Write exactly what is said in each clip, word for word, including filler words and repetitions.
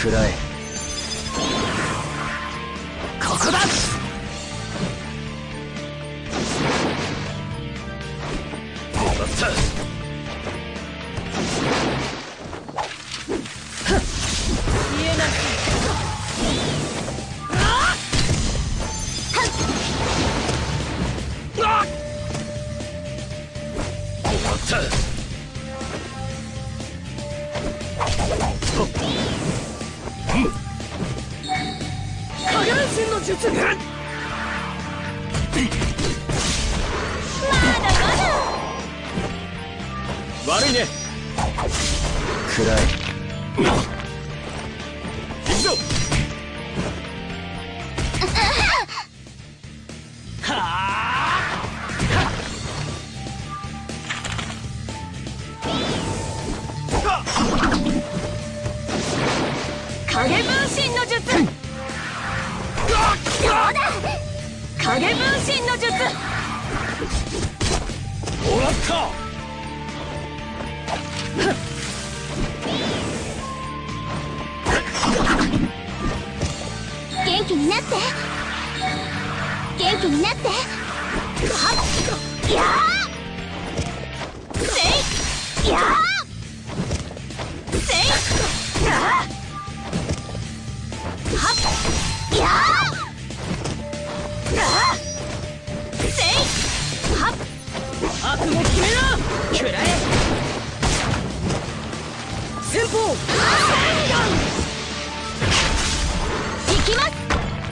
暗い。ここだ。もらった。 見えない。影分身の術。まだまだ。 悪いね。暗い。行くぞ。はあ。 影分身の術。そうだ。影分身の術。 もらった。 元気になって。元気になって。はっ。やー。せい。やー。せい。やー。はっ。やー。せい。はっ。悪も決めな。食らえ。先方。行きます。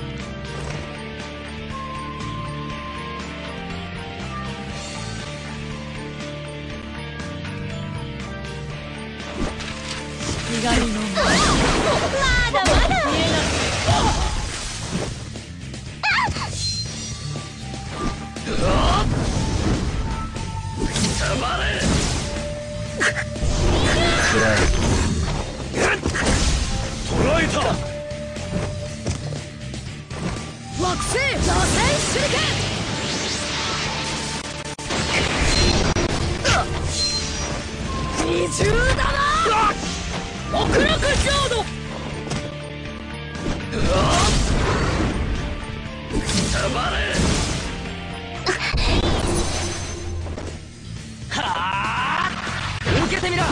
意外のまだまだ見えない。 黙れ。暗い。捕らえた。 惑星螺旋手裏剣。二重玉。極楽浄土。 黙れ。はあ。受けてみろ。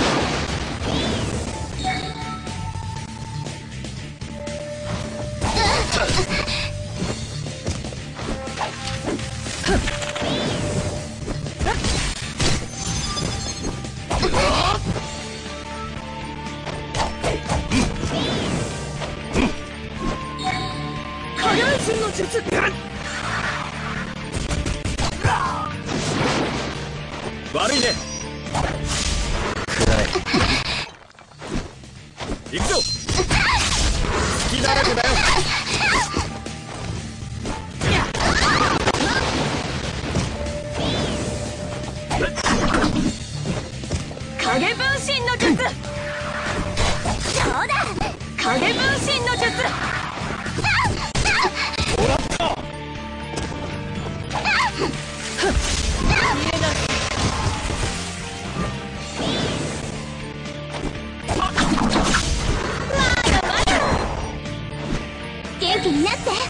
影分身の術。 悪いね。暗い。行くぞ。隙だらけだよ。 影分身の術。そうだ。影分身の術。 もらった。 見えない。まだまだ。元気になって。はっ。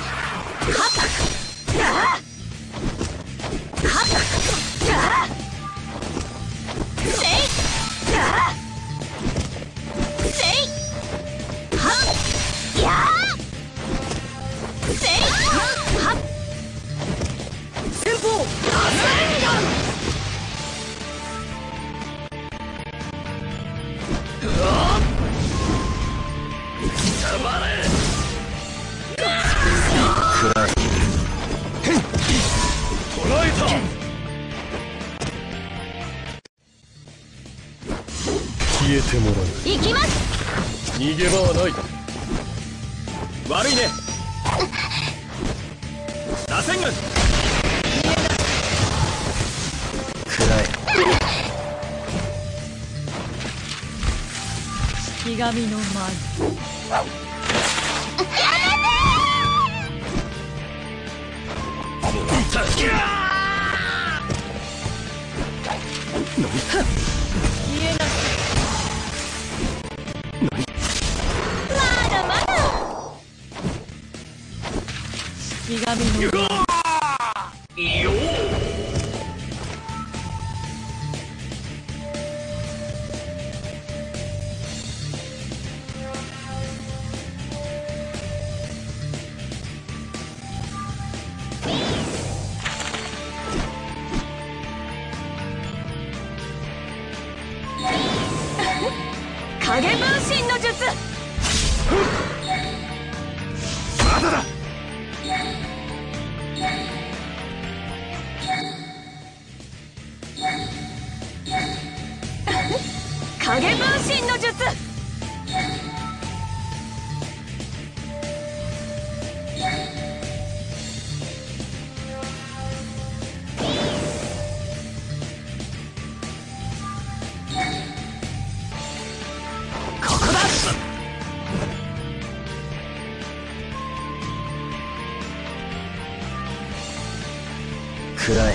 はっ。せい。せい。はっ。やー。せい。はっ。先方。アスレンガン。 黙れ。暗い。捕らえた。消えてもらう。 行きます。 逃げ場はない。悪いね。螺旋丸。暗い。 式神の前。見えない。ま神のいいよ。 影分身の術。 まだだ。 影分身の術。ここだ。 食らえ。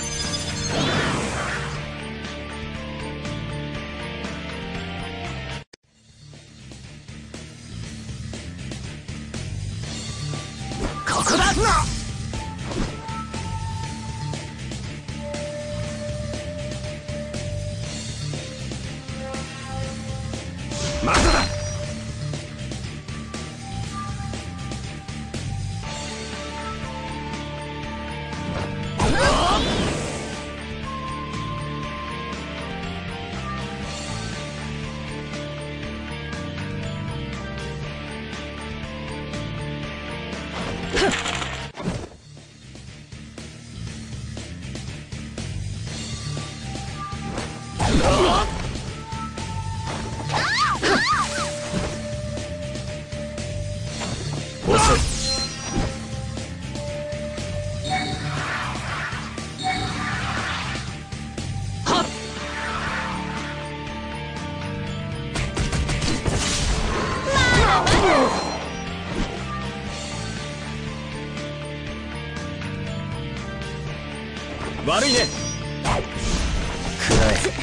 ここだ。 まだだ。 遅い。 はっ。 悪いね。 食らえ。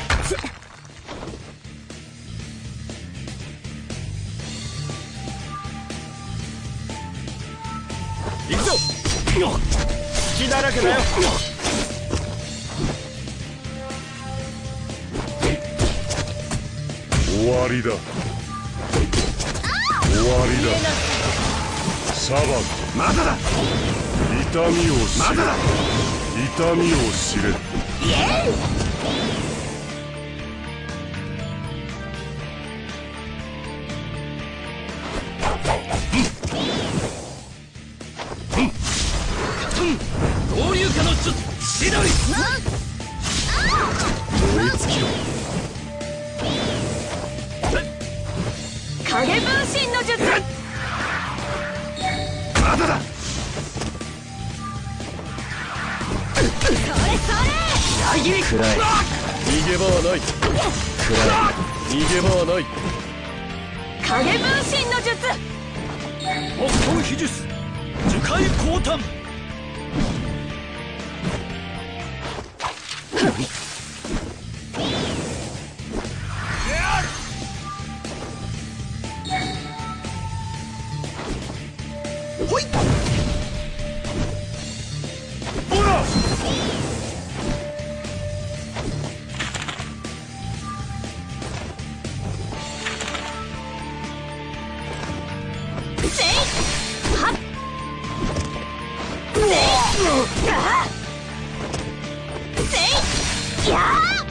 行くぞ。隙だらけだよ。 終わりだ。終わりだ。裁く。 まだだ。 痛みを知れ。 まだだ。 痛みを知れ。 合流化の術しどり。 追いつけろ。 影分身の術。 まだだ。 それそれ。裏切り。 食らえ。 逃げ場はない。 食ら逃げ場はない。 影分身の術。 北東秘術樹海降誕。ほい。ほら。 せい。はっ。せい。あっ。せい。やー。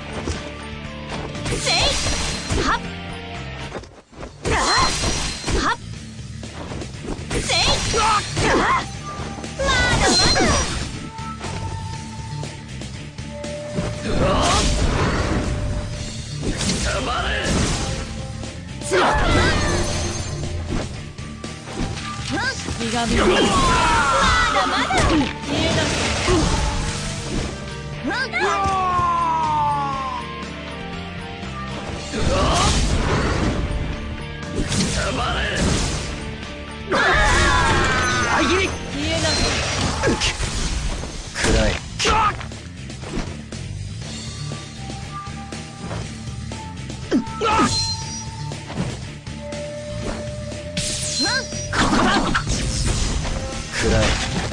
せい。はっ。あっ。はっ。せい。あっ。まだまだ。 黙れ。 つらかな。ひがみのまだまだ消えな黙れ。 裏切り。消えな食らえ。 ここだ。 食らえ。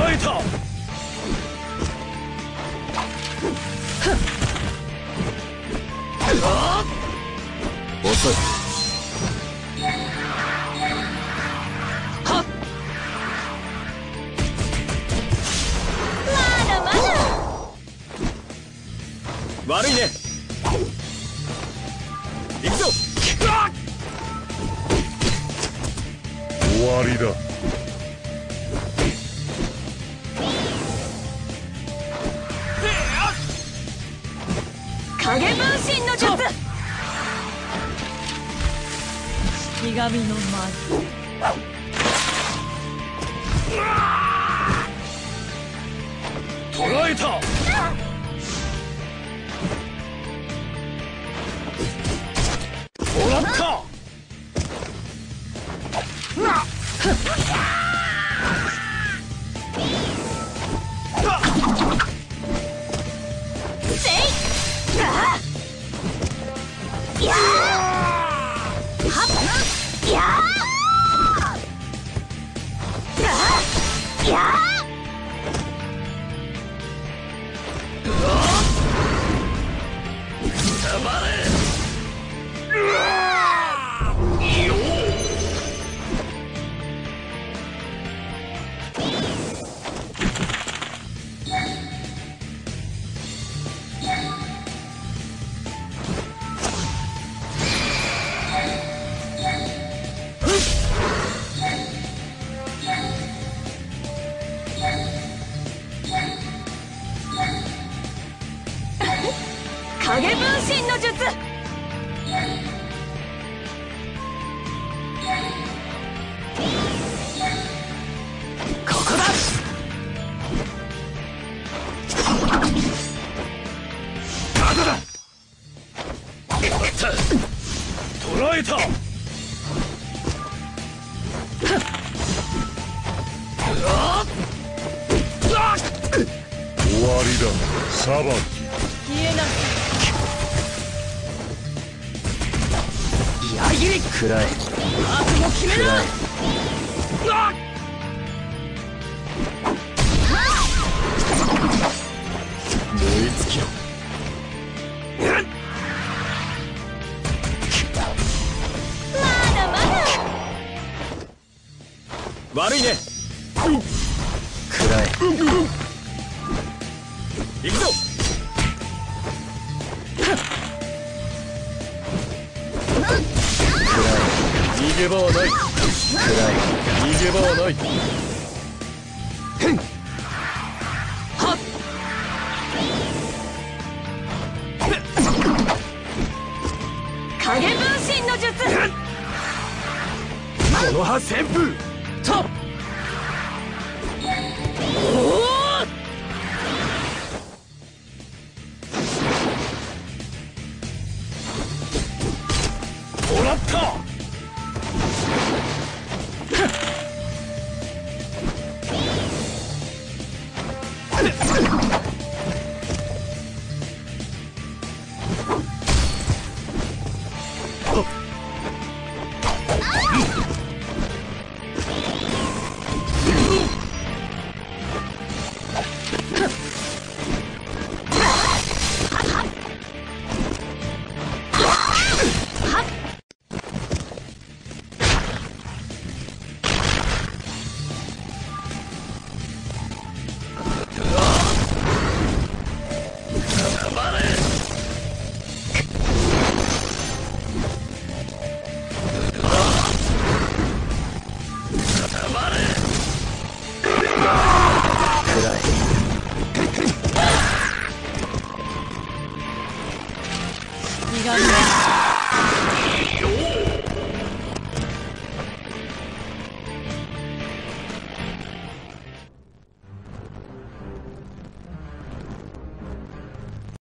らえた。 遅い。 まだまだ。 悪いね。行くぞ。 終わりだ。 影分身の術。式神の舞。 捕らえた。もらった。 せい。あっやーはっやーあっや影分身の術。ここだ。 まだだ。捕らえた。終わりだ。裁き。 消えな矢切り食らえ。 マークも決めな。 燃え尽きろ。 まだまだ。 悪いね。 食らえ。 行くぞ。逃げ場はない。 食らえ。 逃げ場はない。 影分身の術。 この葉旋風。 とおお